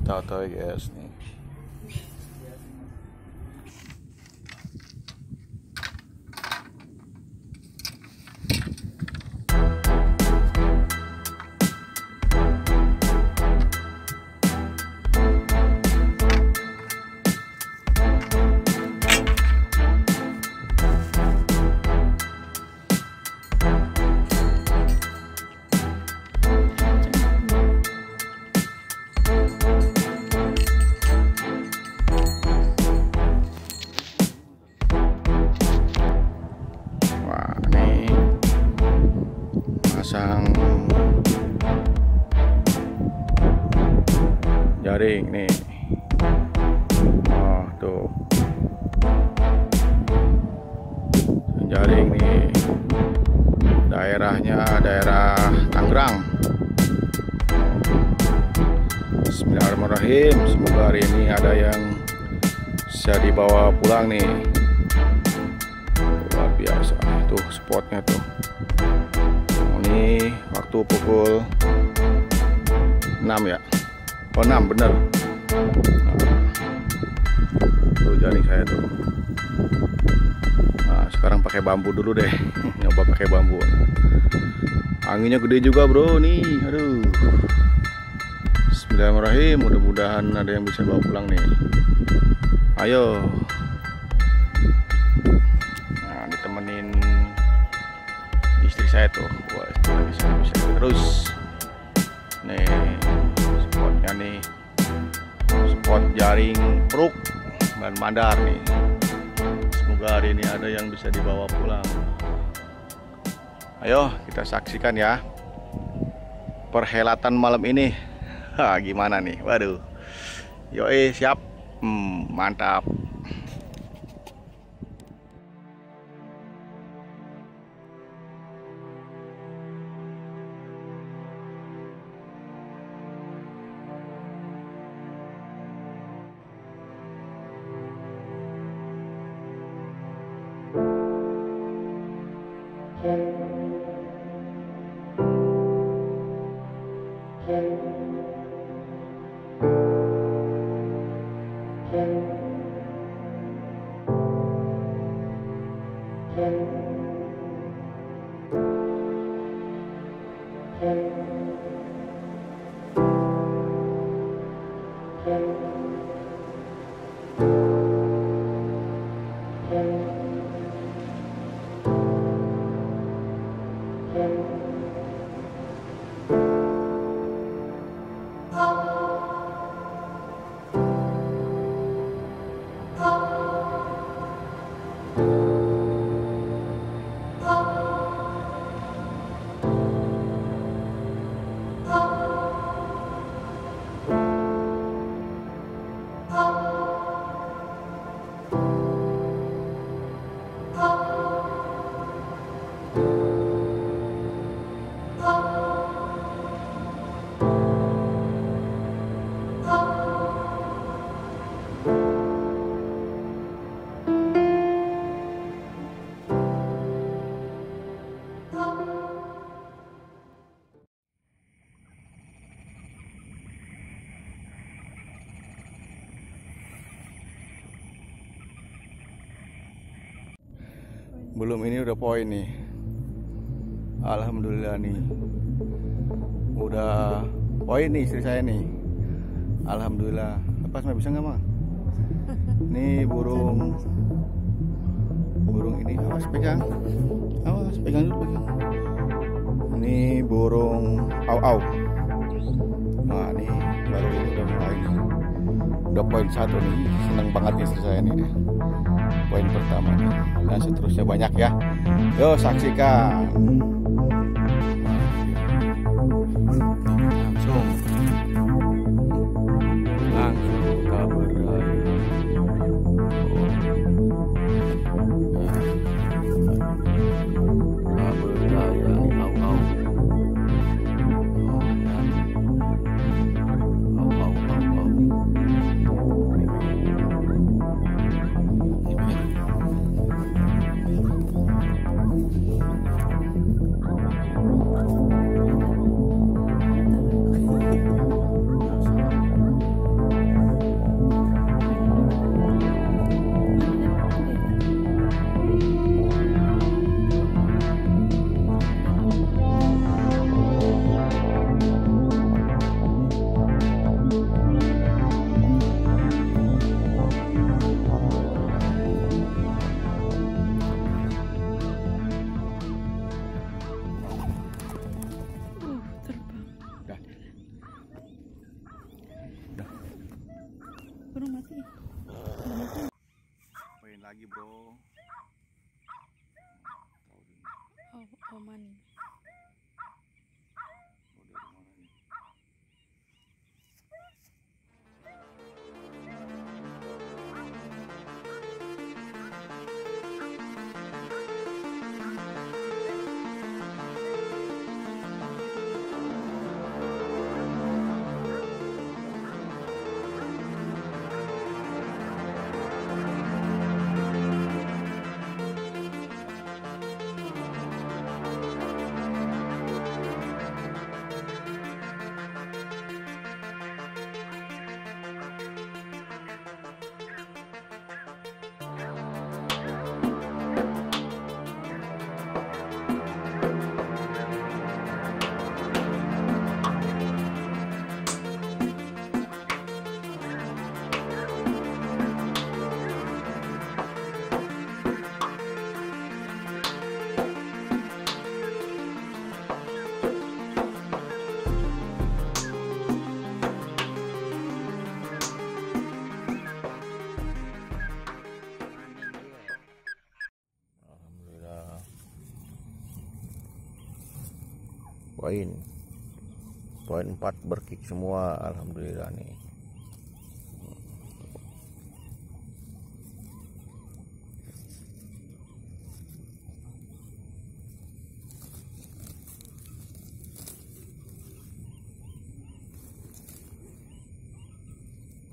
Tahu-tahu guys nih. Pasang jaring nih. Oh tuh jaring nih, daerahnya daerah Tangerang. Bismillahirrahmanirrahim, semoga hari ini ada yang bisa dibawa pulang nih. Luar biasa tuh spotnya tuh. Ini waktu pukul 6 ya. Oh 6 bener. Tuh jaring saya tuh. Nah sekarang pakai bambu dulu deh. Nyoba pakai bambu. Anginnya gede juga bro nih. Aduh. Bismillahirrahmanirrahim. Mudah-mudahan ada yang bisa bawa pulang nih. Ayo. Nah ditemenin istri saya tuh. Wah, bisa terus nih spotnya nih, spot jaring peruk dan mandar nih. Semoga hari ini ada yang bisa dibawa pulang. Ayo kita saksikan ya perhelatan malam ini. Gimana nih, waduh, yoi siap, mantap. Belum ini udah poin nih. Alhamdulillah nih. Udah poin nih istri saya nih. Alhamdulillah. Lepas mah bisa nggak mah? Nih burung ini awas pegang. Awas pegang dulu pegang. Ini burung au-au. Nah nih baru ini udah mulai nih. Udah poin 1 nih. Seneng banget istri saya nih. Poin pertama nih. Dan seterusnya banyak ya. Yo saksikan. Langsung kabur lagi. Kabur lagi au-au. lagi bro. Oman. Oh, dari mana nih? Poin 4 berkick semua, alhamdulillah nih.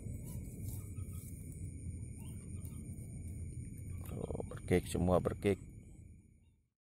Tuh, berkick semua, berkick.